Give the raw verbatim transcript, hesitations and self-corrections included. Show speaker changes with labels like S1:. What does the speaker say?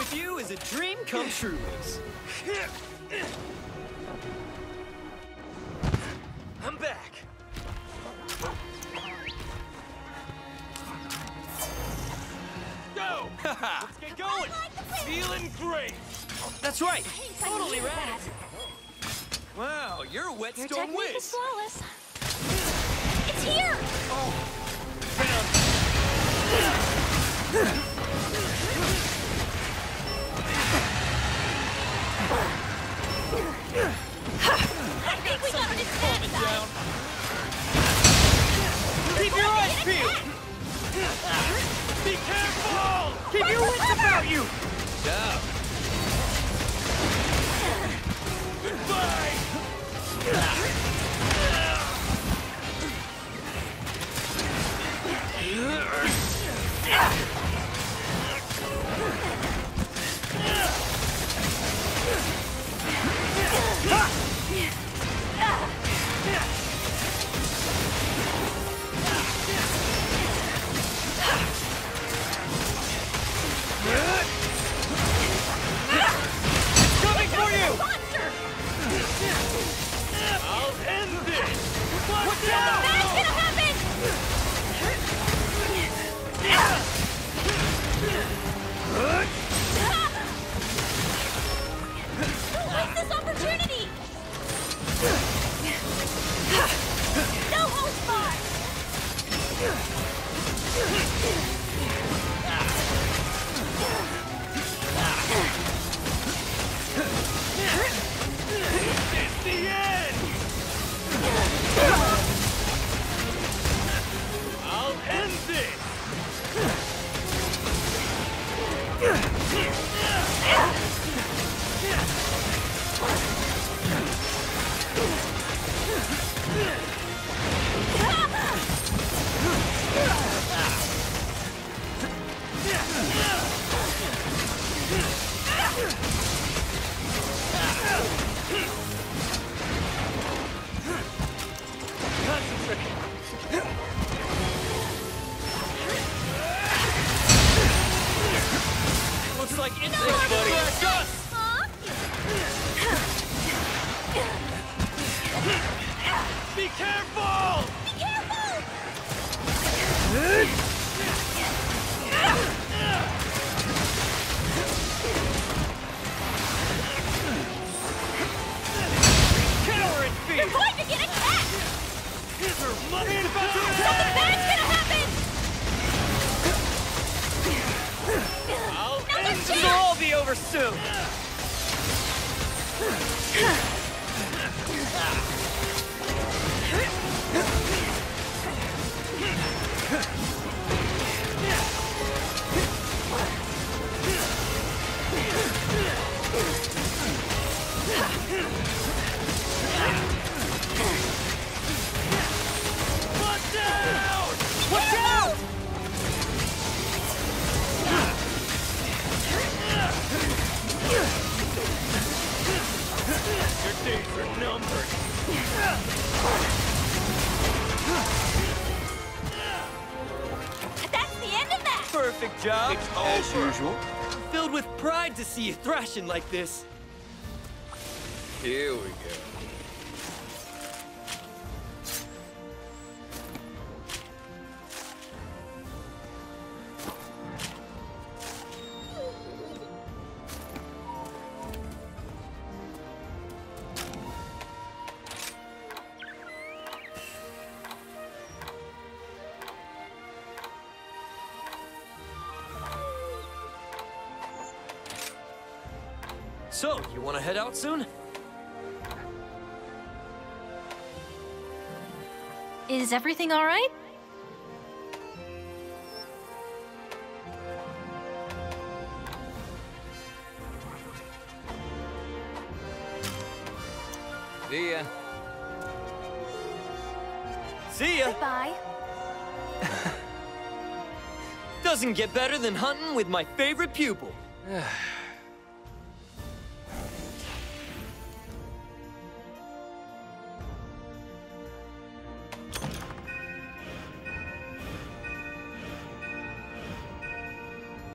S1: view is a dream come true, Ace. I'm back. Go! Let's get going! Feeling great! That's right! Totally rad! Wow, you're a wet
S2: Your
S1: stone
S2: technique
S1: whiz!
S2: is flawless. It's here!
S1: Oh!
S2: I think we got this
S1: Calm down! Keep your eyes peeled! Be careful! Keep your wits about you! Down. Goodbye! Coming for you! I'll end this! Watch out!
S2: That's gonna happen! Don't waste this opportunity! No holds barred!
S1: It's the end! I'll end this! Looks like it's no, buddy.
S2: Huh?
S1: Be careful!
S2: Be careful!
S1: Coward feet!
S2: You're going to get attacked!
S1: Her money is about to
S2: Something bad's gonna happen!
S1: I'll
S2: Another
S1: end
S2: chance!
S1: It'll all be over soon! Watch out! Watch out! Your days are numbered.
S2: That's the end of that!
S1: Perfect job.
S3: It's
S1: As
S3: over.
S1: usual. Filled with pride to see you thrashing like this.
S3: Here we go.
S1: So, you want to head out soon?
S2: Is everything all right?
S3: See ya.
S1: See ya!
S2: Goodbye.
S1: Doesn't get better than hunting with my favorite pupil.